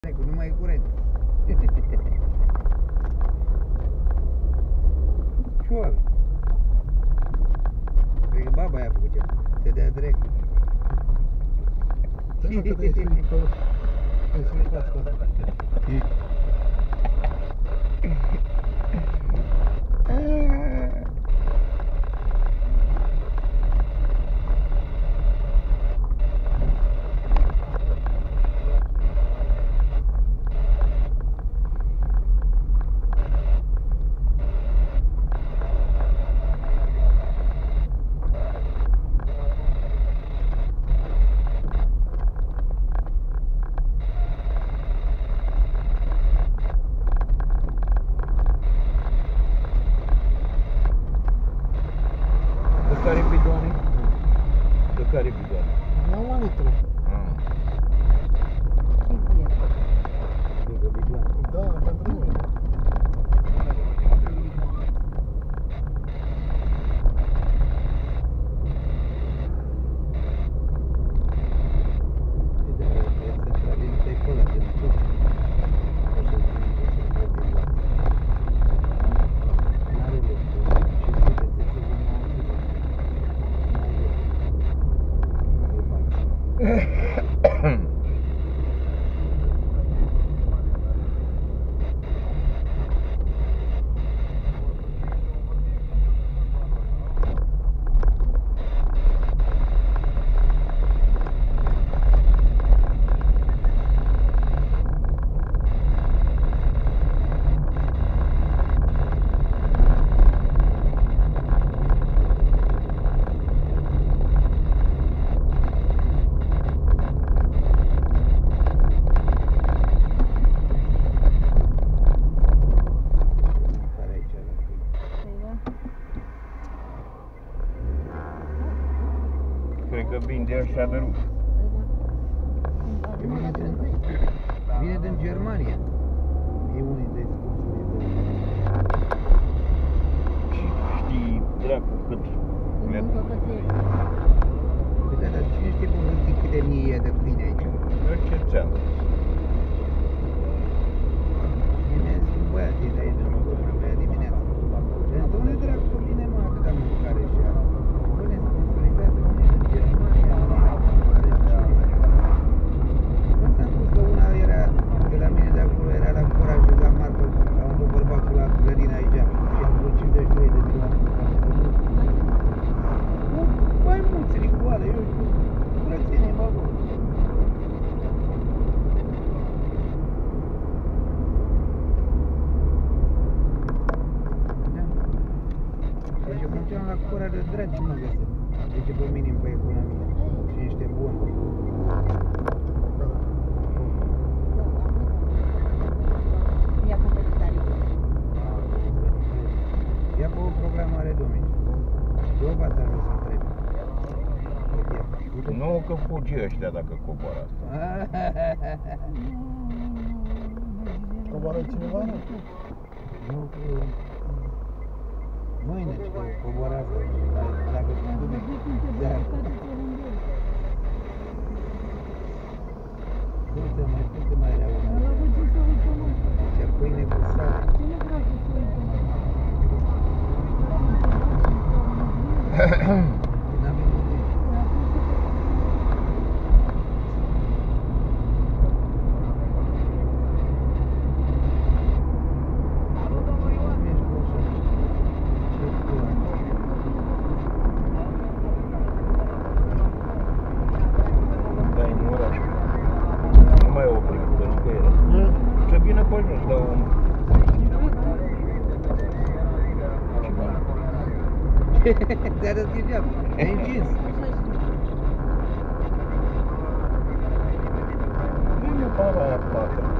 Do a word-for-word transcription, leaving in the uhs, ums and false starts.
Nu mai e curent. Cioară. Cred că baba aia a făcut ceva. Se dea drept. Da, că te-ai suit pe... Te-ai suit pe asta. De care bidoane? De care bidoane? La un litru. Ah. Cred că bidoane. Da, pentru mine. Cred că vin de ăștia de ruși. Vine din, vine din Germania. E unii de sponsorii de... Și știi dracu cât mi-a Păi da, dar cine știe cum știi câte mii e de câine aici? Eu ce ți-am zis? Vine un băiat de aici, de acolo, mea dimineața. Și am zis, unde dracu vine mă atâta mâncare și ea? Bune, sponsorizează unii din Germania, Asta am spus că una era de la mine de acolo, era la Cora și la Marco, la un bărbatul la grădina aici și am vrut cincizeci și trei de milioane de bani. Mai mulți rigoare, eu știu, curățenie, bă, bă. Da. Deci eu funcționam la Cora de dragi mă găsesc. Deci pe minim pe economie și niște buni. Ia pe o programare, domnule. Eu v-ați ajuns să întreb. Nu că fugi ăștia dacă coboară asta. Coboară cineva? Nu, că... Mâine, că coboară asta. Dacă sunt Dumnezeu. Uite, mai sunt mai rea una. Ce pâine cu sare. N-avem unde. Da, în oraș. Nu mai oprim, că nu că era. Să vină pe jos, dau un... Te-a răzgit geam, ai încins. Vine para aia, pată.